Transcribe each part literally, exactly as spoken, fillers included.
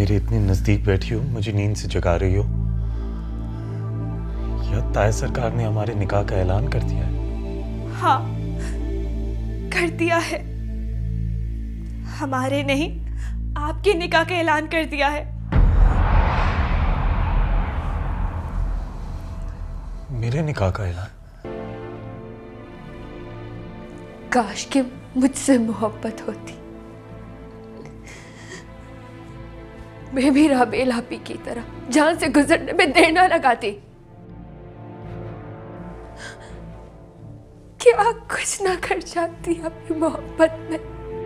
मेरे इतने नजदीक बैठी हो, मुझे नींद से जगा रही हो। या ताय सरकार ने हमारे निकाह का ऐलान कर दिया है? हाँ, कर दिया है। हमारे नहीं, आपके निकाह का ऐलान कर दिया है। मेरे निकाह का ऐलान? काश कि मुझसे मोहब्बत होती, मैं भी राबेल आपी की तरह जान से गुजरने में देर ना लगाती। क्या कुछ ना कर जाती अपनी मोहब्बत में।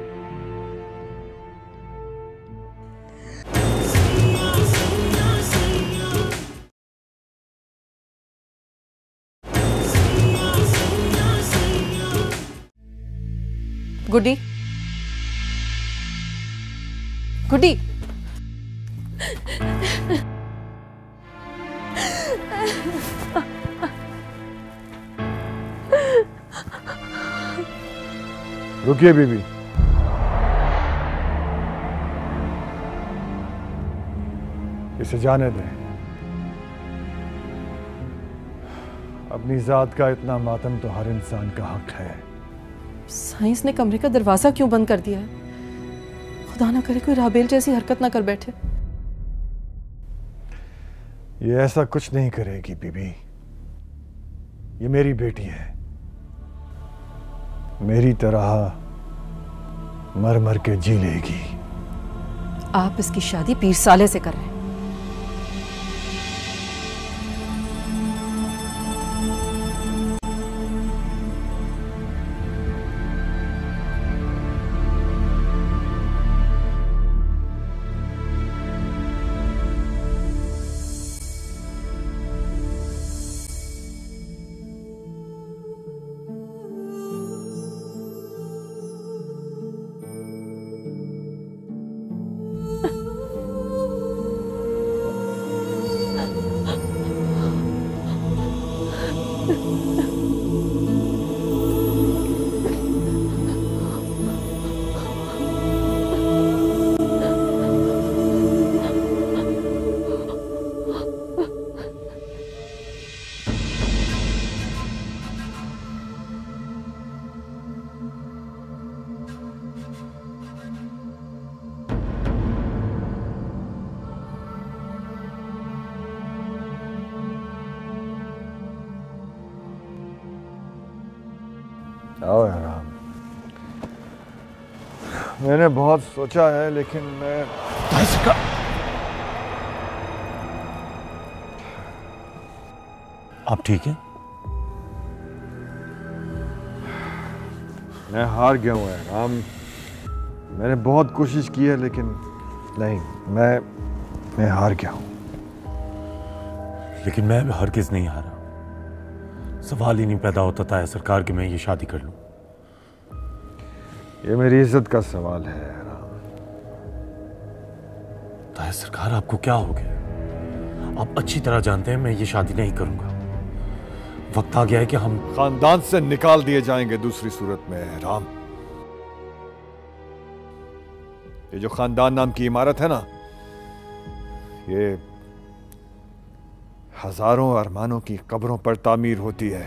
गुड्डी, गुड्डी, रुकिए बीबी। इसे जाने दें। अपनी जात का इतना मातम तो हर इंसान का हक है। साइंस ने कमरे का दरवाजा क्यों बंद कर दिया है? खुदा ना करे कोई राबेल जैसी हरकत ना कर बैठे। ये ऐसा कुछ नहीं करेगी बीबी। ये मेरी बेटी है, मेरी तरह मर मर के जी लेगी। आप इसकी शादी पीर साले से कर रहे हैं। आओ आराम। मैंने बहुत सोचा है, लेकिन मैं आप ठीक हैं? मैं हार गया हूँ आराम। मैंने बहुत कोशिश की है, लेकिन नहीं, मैं मैं हार गया हूँ। लेकिन मैं हरगिज़ नहीं हारा। सवाल ही नहीं पैदा होता था सरकार कि मैं ये शादी कर लूं। ये मेरी इज्जत का सवाल है राम। ताया सरकार, आपको क्या हो गया? आप अच्छी तरह जानते हैं मैं ये शादी नहीं करूंगा। वक्त आ गया है कि हम खानदान से निकाल दिए जाएंगे दूसरी सूरत में राम। ये जो खानदान नाम की इमारत है ना, ये हजारों अरमानों की कब्रों पर तामीर होती है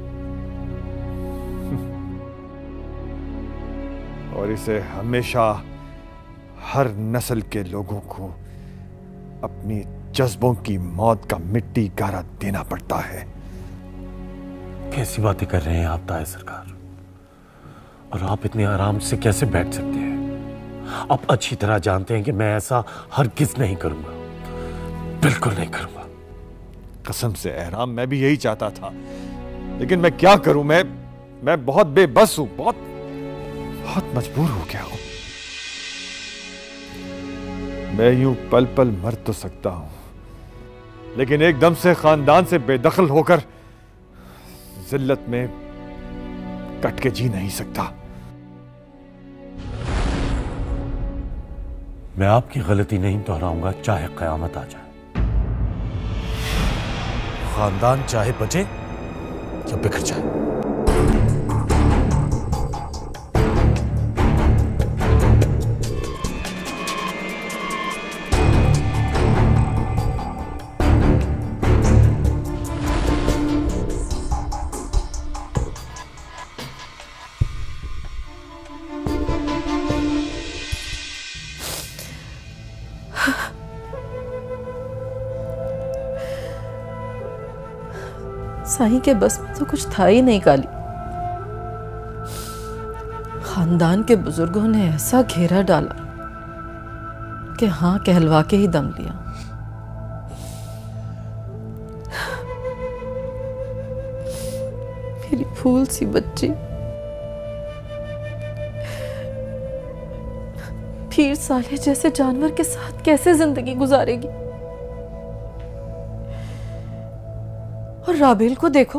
और इसे हमेशा हर नस्ल के लोगों को अपनी जज्बों की मौत का मिट्टी गारा देना पड़ता है। कैसी बातें कर रहे हैं आप ताया सरकार? और आप इतने आराम से कैसे बैठ सकते हैं? आप अच्छी तरह जानते हैं कि मैं ऐसा हरगिज़ नहीं करूंगा, बिल्कुल नहीं करूंगा। कसम से एहराम, मैं भी यही चाहता था, लेकिन मैं क्या करूं? मैं मैं बहुत बेबस हूं, बहुत बहुत मजबूर हो गया हूं। मैं यूं पल पल मर तो सकता हूं, लेकिन एकदम से खानदान से बेदखल होकर जिल्लत में कट के जी नहीं सकता। मैं आपकी गलती नहीं दोहराऊंगा, चाहे कयामत आ जाए। खानदान चाहे बचे या बिखर जाए। साईं के बस में तो कुछ था ही नहीं काली। खानदान के बुजुर्गों ने ऐसा घेरा डाला कि हाँ कहलवा के ही दम लिया। मेरी फूल सी बच्ची पीर साले जैसे जानवर के साथ कैसे जिंदगी गुजारेगी? और राबेल को देखो,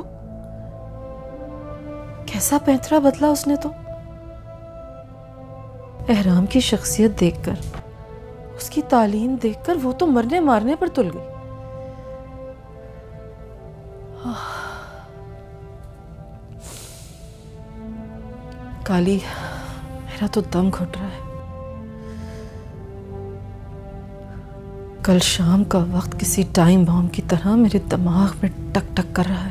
कैसा पैंतरा बदला उसने तो। एहराम की शख्सियत देखकर, उसकी तालीम देखकर वो तो मरने मारने पर तुल गई। काली, मेरा तो दम घुट रहा है। कल शाम का वक्त किसी टाइम बॉम्ब की तरह मेरे दिमाग में टक टक कर रहा है।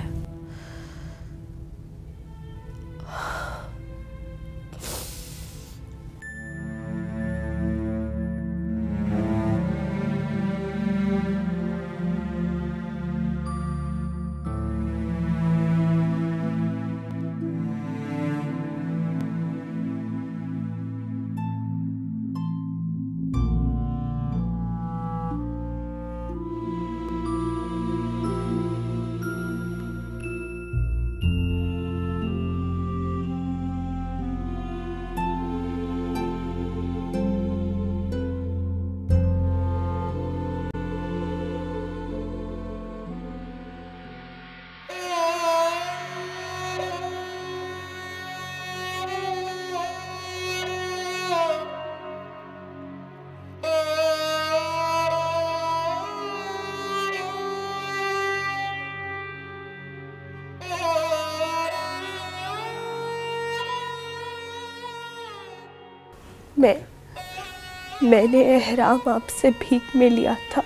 मैं मैंने एहराम आपसे भीख में लिया था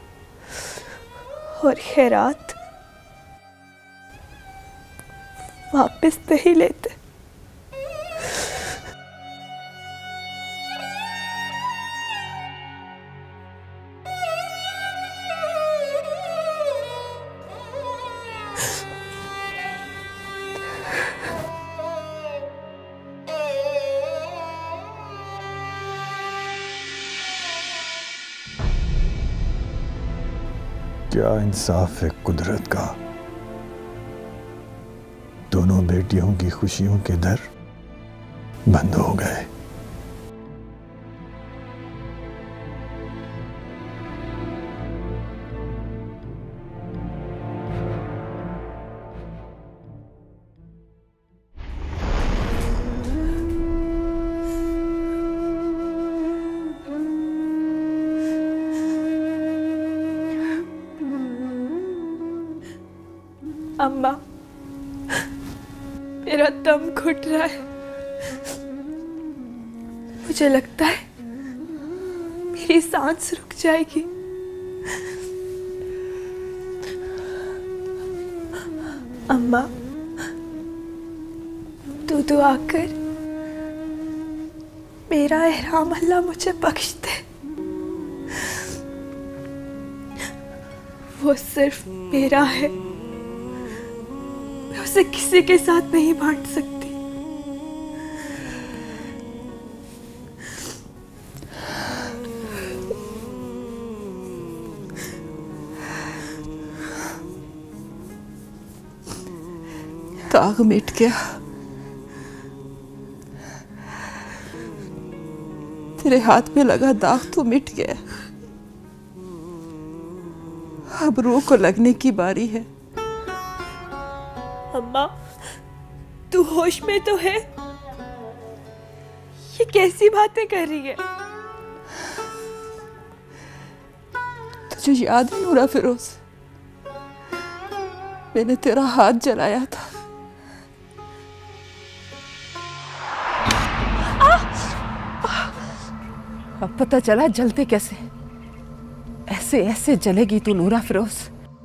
और खैरात वापस नहीं लेते। क्या इंसाफ है कुदरत का। दोनों बेटियों की खुशियों के दर बंद हो गए। अम्मा, मेरा दम घुट रहा है। मुझे लगता है मेरी सांस रुक जाएगी। अम्मा, तू दुआ कर, मेरा एहराम अल्लाह मुझे बख्श दे। वो सिर्फ मेरा है, मैं उसे किसी के साथ नहीं बांट सकती। दाग मिट गया, तेरे हाथ में लगा दाग तो मिट गया। अब रूह को लगने की बारी है। अम्मा, तू होश में तो है? ये कैसी बातें कर रही है? तुझे याद है नूरा फिरोज, मैंने तेरा हाथ जलाया था। अब पता चला जलते कैसे। ऐसे ऐसे जलेगी तू नूरा फिरोज,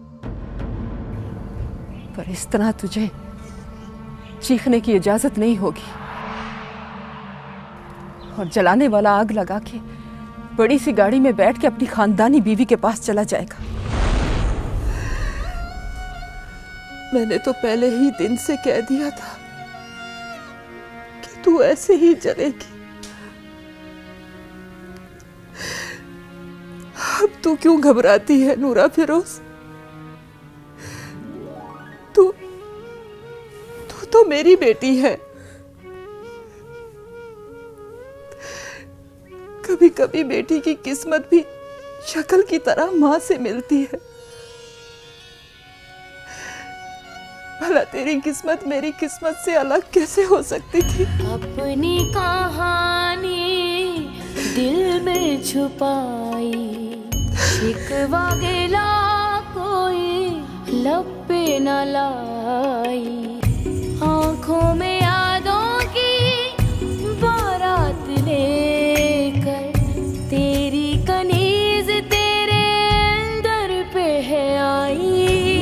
पर इस तरह तुझे चीखने की इजाजत नहीं होगी। और जलाने वाला आग लगा के बड़ी सी गाड़ी में बैठ के अपनी खानदानी बीवी के पास चला जाएगा। मैंने तो पहले ही दिन से कह दिया था कि तू ऐसे ही चलेगी। अब तू क्यों घबराती है नूरा फिरोज? तू तू तो मेरी बेटी है। कभी कभी बेटी की किस्मत भी शक्ल की तरह मां से मिलती है। भला तेरी किस्मत मेरी किस्मत से अलग कैसे हो सकती थी? अपनी कहानी दिल में छुपाई, शिकवा गिला कोई लब पे न लाई, आंखों में यादों की बारात लेकर तेरी कनीज तेरे दर पे है आई।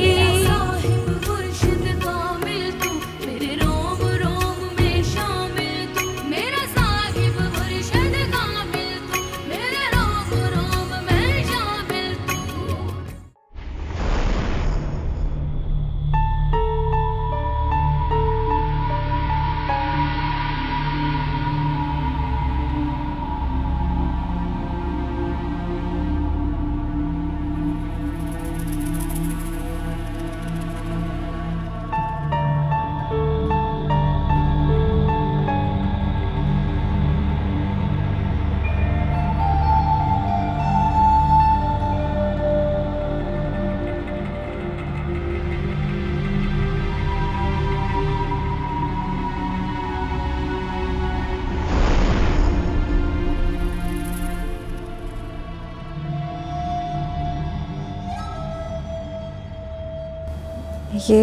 ये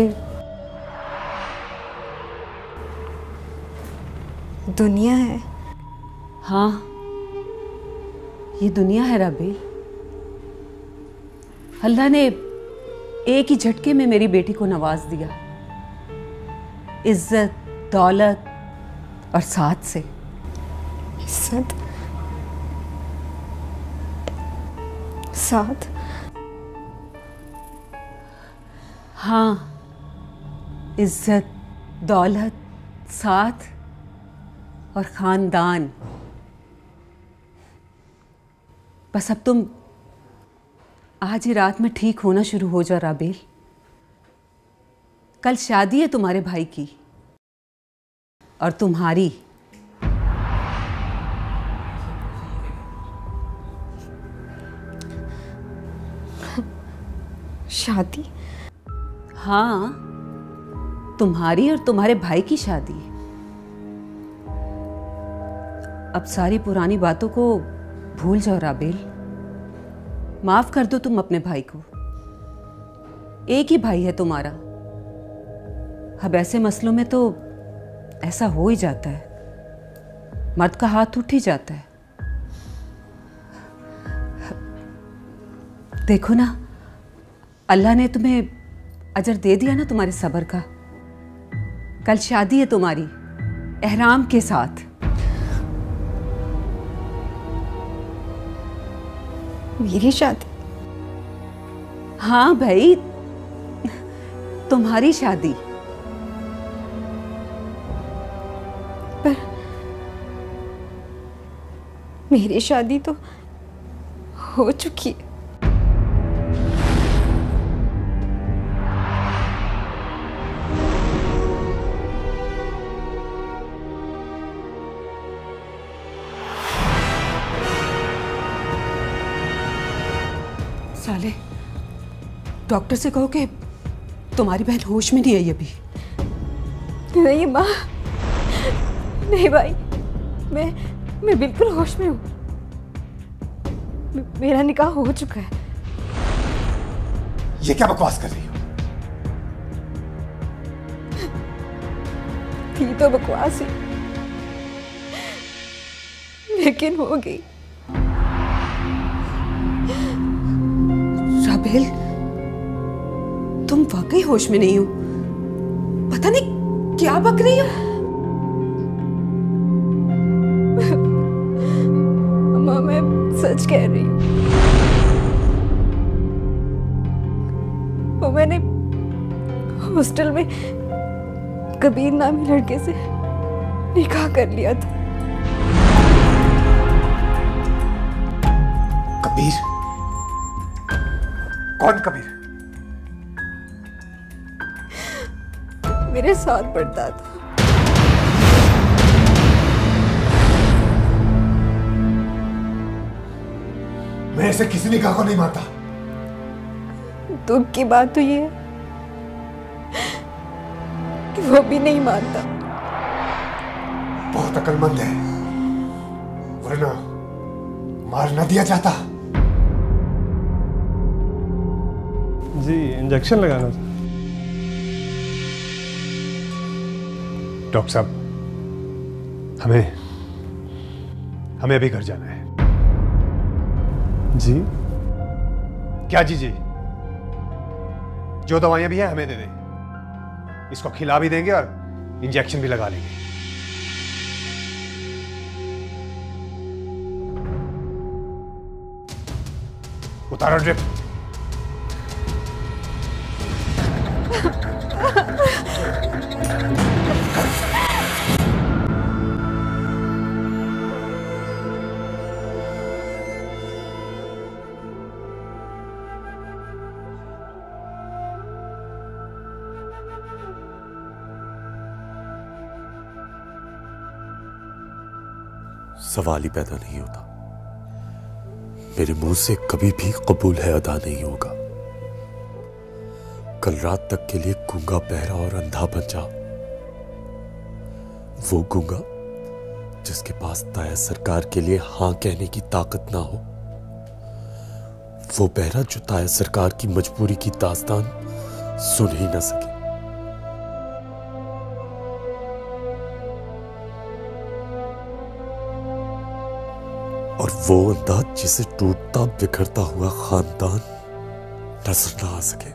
दुनिया है। हाँ, ये दुनिया है राबेल। अल्लाह ने एक ही झटके में मेरी बेटी को नवाज दिया, इज्जत, दौलत और साथ से। इज्जत, साथ? हाँ, इज्जत, दौलत, साथ और खानदान। बस अब तुम आज ही रात में ठीक होना शुरू हो जाओ राबेल। कल शादी है तुम्हारे भाई की और तुम्हारी। शादी? हाँ, तुम्हारी और तुम्हारे भाई की शादी। अब सारी पुरानी बातों को भूल जाओ राबेल। माफ कर दो तुम अपने भाई को। एक ही भाई है तुम्हारा। अब ऐसे मसलों में तो ऐसा हो ही जाता है, मर्द का हाथ उठ ही जाता है। देखो ना, अल्लाह ने तुम्हें अजर दे दिया ना तुम्हारे सब्र का। कल शादी है तुम्हारी एहराम के साथ। मेरी शादी? हाँ भाई, तुम्हारी शादी। पर मेरी शादी तो हो चुकी है। साले, डॉक्टर से कहो कि तुम्हारी बहन होश में नहीं आई अभी। नहीं माँ, नहीं भाई, मैं मैं बिल्कुल होश में हूँ। मेरा निकाह हो चुका है। ये क्या बकवास कर रही हो? थी तो बकवास ही, लेकिन हो गई। राबेल, तुम वाकई होश में नहीं हो। पता नहीं क्या बक रही हो। अम्मा, मैं सच कह रही हूँ। वो मैंने हॉस्टल में कबीर नामी लड़के से निकाह कर लिया था। कबीर? कौन कबीर? मेरे साथ पढ़ता था। मैं ऐसे किसी निकाह को नहीं मानता। दुख की बात तो ये है कि वो भी नहीं मानता। बहुत अक्लमंद है, वरना मार न दिया जाता। जी इंजेक्शन लगाना था। डॉक्टर साहब, हमें हमें अभी घर जाना है। जी? क्या जी जी? जो दवाइयां भी हैं हमें दे दें, इसको खिला भी देंगे और इंजेक्शन भी लगा लेंगे। उतारो ड्रिप। सवाल ही पैदा नहीं होता। मेरे मुंह से कभी भी कबूल है अदा नहीं होगा। कल रात तक के लिए गूंगा, बहरा और अंधा बन जा। वो गूंगा जिसके पास ताया सरकार के लिए हां कहने की ताकत ना हो। वो बहरा जो ताया सरकार की मजबूरी की दास्तान सुन ही ना सके। और वो अंधा जिसे टूटता बिखरता हुआ खानदान नजर ना आ सके।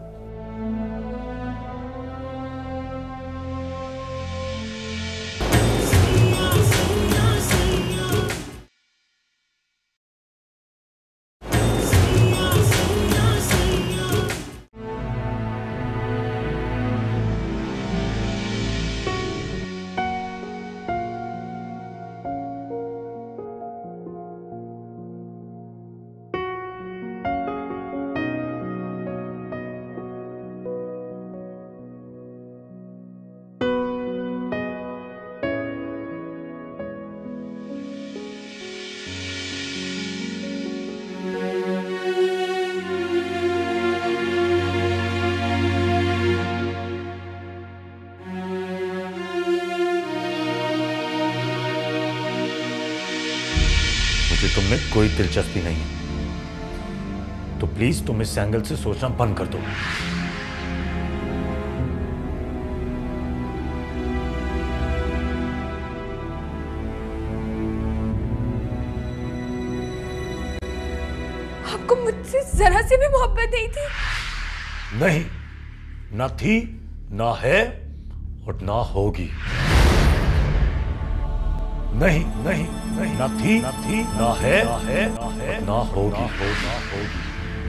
मुझे तुममें कोई दिलचस्पी नहीं है, तो प्लीज तुम इस एंगल से सोचना बंद कर दो। आपको मुझसे जरा सी भी मोहब्बत नहीं थी? नहीं, ना थी, ना है और ना होगी। नहीं नहीं नहीं, ना थी, ना थी, ना है, ना है, ना है, ना होगी, ना होगी।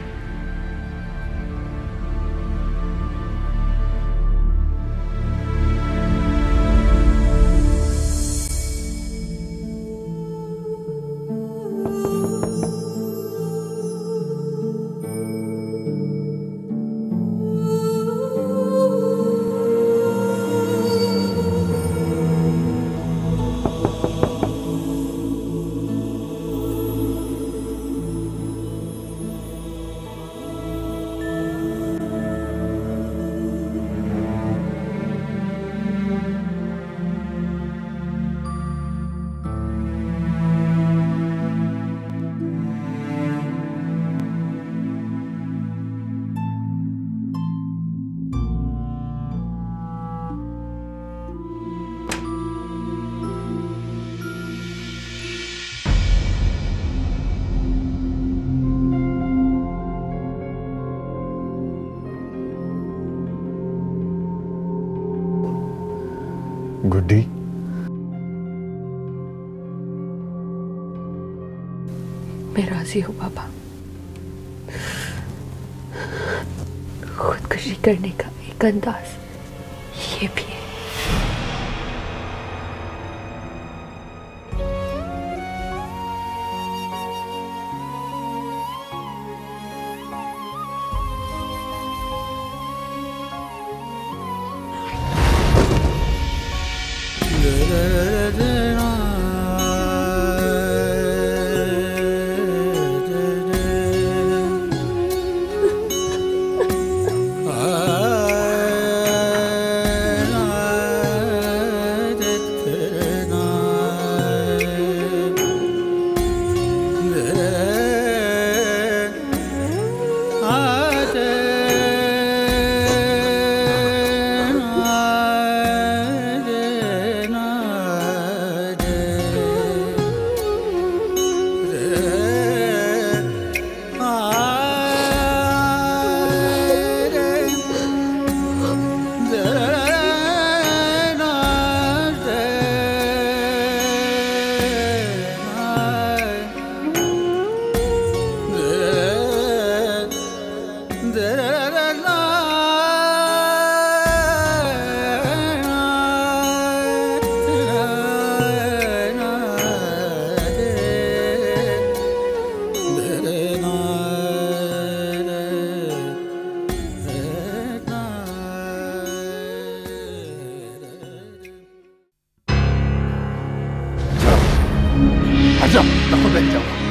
गुड्डी, मैं राजी हूँ पापा। खुदकुशी करने का एक एक अंदाज ये भी है। जाओ, मैं खुद लेके जाऊंगा।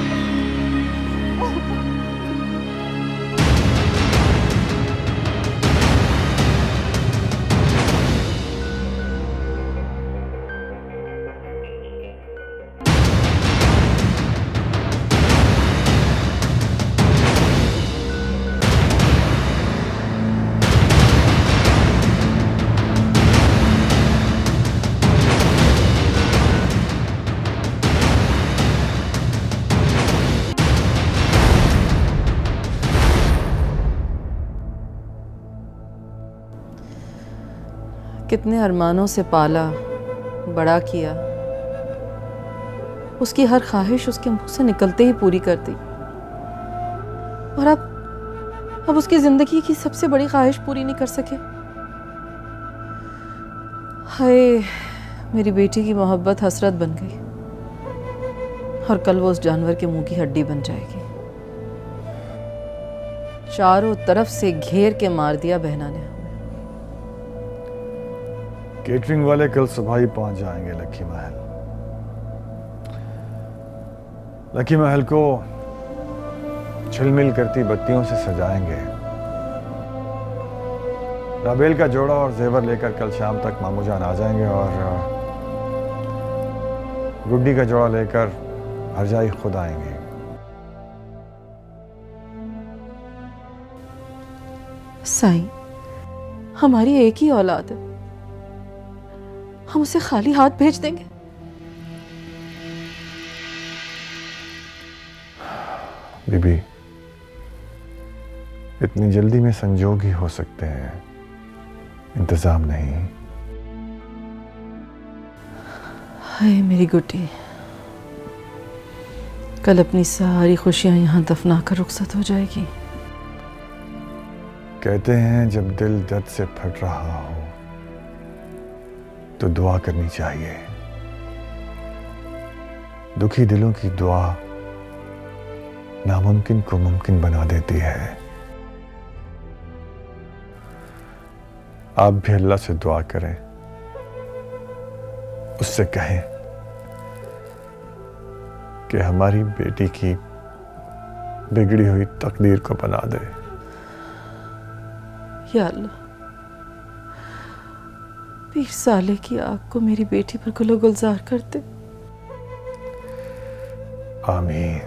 कितने अरमानों से पाला, बड़ा किया, उसकी हर ख्वाहिश उसके मुंह से निकलते ही पूरी कर दी, और अब अब उसकी जिंदगी की सबसे बड़ी ख्वाहिश पूरी नहीं कर सके। हाय, मेरी बेटी की मोहब्बत हसरत बन गई, और कल वो उस जानवर के मुंह की हड्डी बन जाएगी। चारों तरफ से घेर के मार दिया बहना ने। केटरिंग वाले कल सुबह ही पहुंच जाएंगे लकी महल। लकी महल को झिलमिल करती बत्तियों से सजाएंगे। राबेल का जोड़ा और जेवर लेकर कल शाम तक मामू जान आ जाएंगे, और गुड्डी का जोड़ा लेकर हरजाई खुद आएंगे। साईं, हमारी एक ही औलाद है, हम उसे खाली हाथ भेज देंगे? बीबी, इतनी जल्दी में संजोग ही हो सकते हैं, इंतजाम नहीं। हाय मेरी गुड्डी, कल अपनी सारी खुशियां यहां दफना कर रुखसत हो जाएगी। कहते हैं जब दिल दर्द से फट रहा हो तो दुआ करनी चाहिए। दुखी दिलों की दुआ नामुमकिन को मुमकिन बना देती है। आप भी अल्लाह से दुआ करें, उससे कहें कि हमारी बेटी की बिगड़ी हुई तकदीर को बना दे। या अल्लाह, पीर साले की आग को मेरी बेटी पर गुलो गुलजार कर दे। आमीन।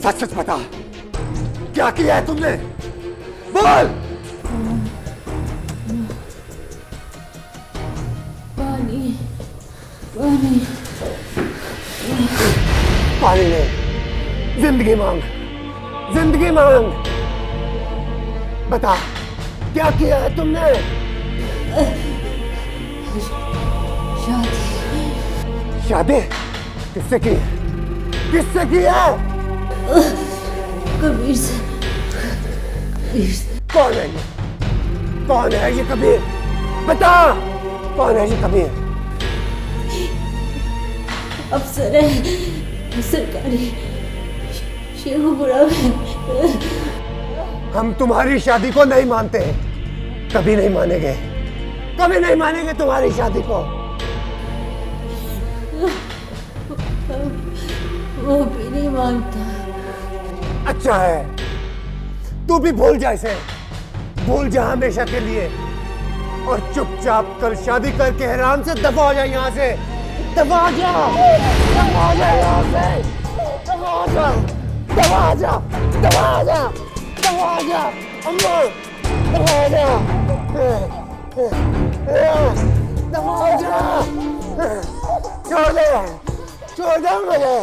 सच सच बता, क्या किया है तुमने? बोल। पानी पानी पानी नहीं, जिंदगी मांग, जिंदगी मांग। बता, क्या किया है तुमने? शादी। शादी किससे की? किससे की है? कबीर से। कबीर से। कौन है ये? कौन है ये कबीर? बता, कौन है ये कबीर? अफसर है, सरकारी शेखुपुरा में। हम तुम्हारी शादी को नहीं मानते, कभी नहीं मानेंगे, कभी नहीं मानेंगे तुम्हारी शादी को। वो भी नहीं मानता। अच्छा है, तू भी भूल जा इसे, भूल जा हमेशा के लिए, और चुपचाप कल शादी करके हैरान से दफा हो जा यहाँ से। दफा हो जा, दफा हो जा यहाँ से, दफा हो जा, दफा हो जा, दफा हो जा, दफा हो जा, अम्मा, दफा हो जा, दफा हो जा, छोड़ दे, छोड़ दे मुझे।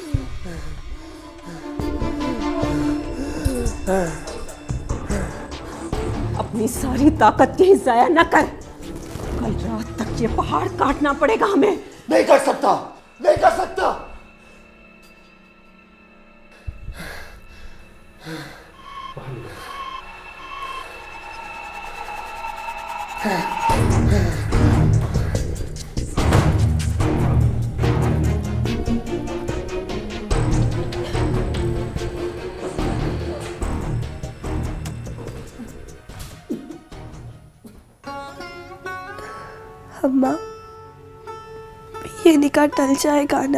अपनी सारी ताकत कहीं जाया न कर, कल रात तक ये पहाड़ काटना पड़ेगा हमें। नहीं कर सकता, नहीं कर सकता। अम्मा, ये निकाह टल जाएगा ना?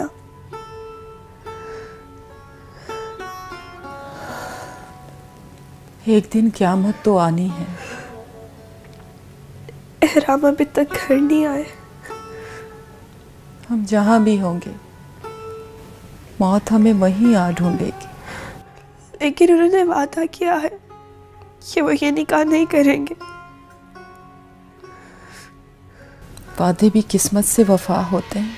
एक दिन क़यामत तो आनी है। एहराम अभी तक घर नहीं आए। हम जहाँ भी होंगे, मौत हमें वहीं आ ढूंढेगी। लेकिन उन्होंने वादा किया है कि वो ये निकाह नहीं करेंगे। वादे भी किस्मत से वफा होते हैं।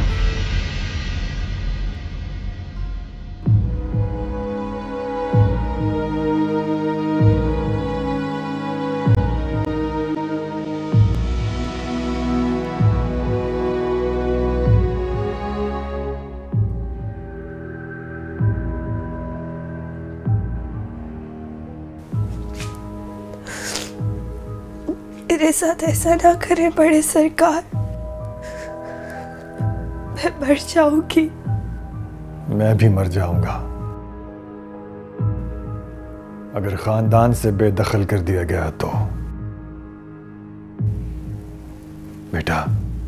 मेरे साथ ऐसा ना करें बड़े सरकार, मैं मर जाऊंगी। मैं भी मर जाऊंगा अगर खानदान से बेदखल कर दिया गया तो। बेटा,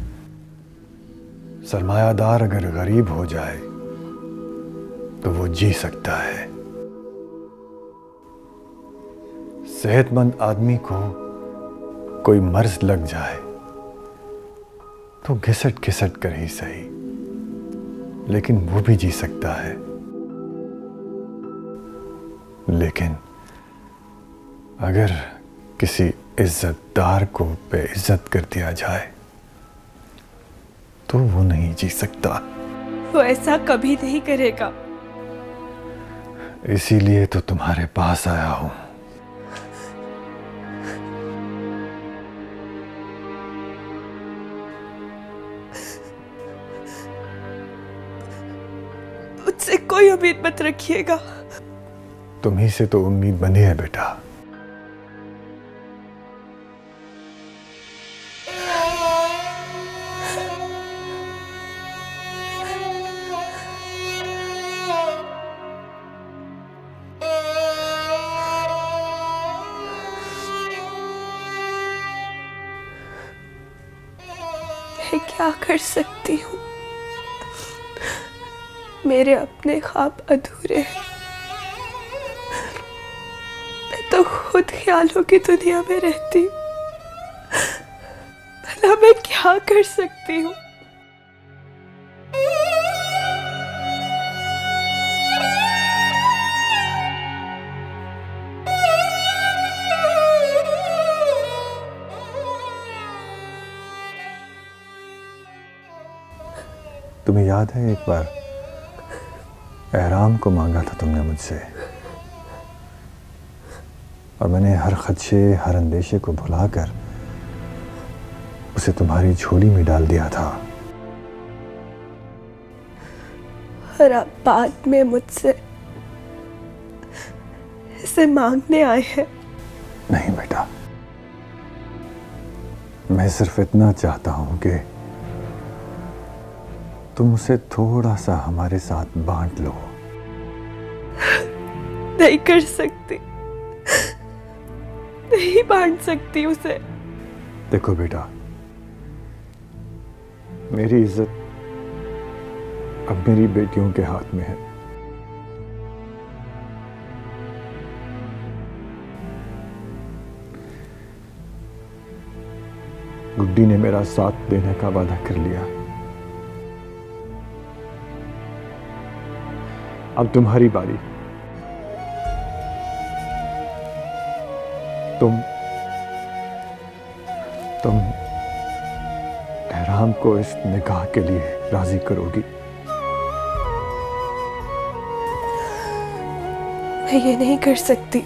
सरमायादार अगर गरीब हो जाए तो वो जी सकता है। सेहतमंद आदमी को कोई मर्ज लग जाए तो घिसट घिसट कर ही सही, लेकिन वो भी जी सकता है। लेकिन अगर किसी इज्जतदार को बेइज्जत कर दिया जाए तो वो नहीं जी सकता। वो ऐसा कभी नहीं करेगा। इसीलिए तो तुम्हारे पास आया हूं। मुझसे कोई उम्मीद मत रखिएगा। तुम्ही से तो उम्मीद बनी है बेटा। मैं क्या कर सकती हूँ? मेरे अपने ख्वाब अधूरे हैं। मैं तो खुद ख्यालों की दुनिया में रहती हूँ। भला मैं क्या कर सकती हूँ? याद है एक बार एहराम को मांगा था तुमने मुझसे, और मैंने हर खदशे हर अंदेशे को भुलाकर उसे तुम्हारी झोली में डाल दिया था। और आप बाद में मुझसे इसे मांगने आए हैं। नहीं बेटा, मैं सिर्फ इतना चाहता हूं कि तुम उसे थोड़ा सा हमारे साथ बांट लो। नहीं कर सकती, नहीं बांट सकती उसे। देखो बेटा, मेरी इज्जत अब मेरी बेटियों के हाथ में है। गुड्डी ने मेरा साथ देने का वादा कर लिया। अब तुम्हारी बारी। तुम तुम एहराम को इस निकाह के लिए राजी करोगी? मैं ये नहीं कर सकती।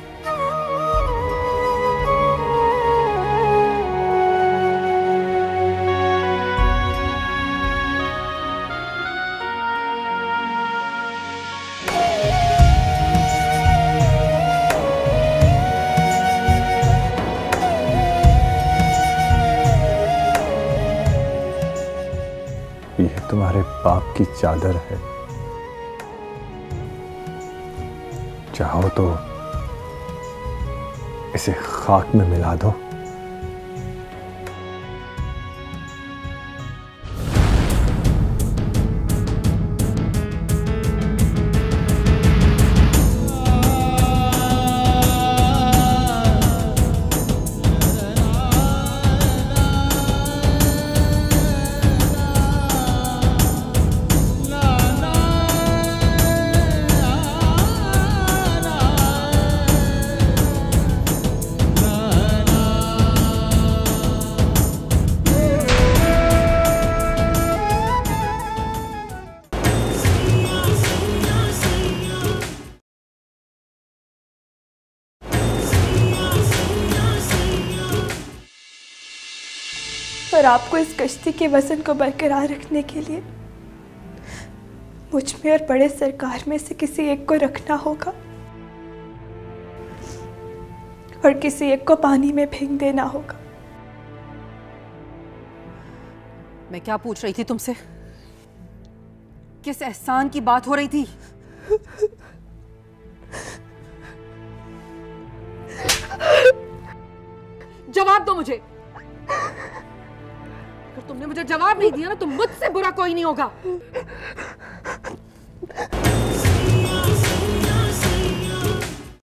ये तुम्हारे पाप की चादर है, चाहो तो इसे खाक में मिला दो। और आपको इस कश्ती के वजन को बरकरार रखने के लिए मुझ में और बड़े सरकार में से किसी एक को रखना होगा, और किसी एक को पानी में फेंक देना होगा। मैं क्या पूछ रही थी तुमसे? किस एहसान की बात हो रही थी? जवाब दो मुझे। अगर तुमने मुझे जवाब नहीं दिया ना तो मुझसे बुरा कोई नहीं होगा।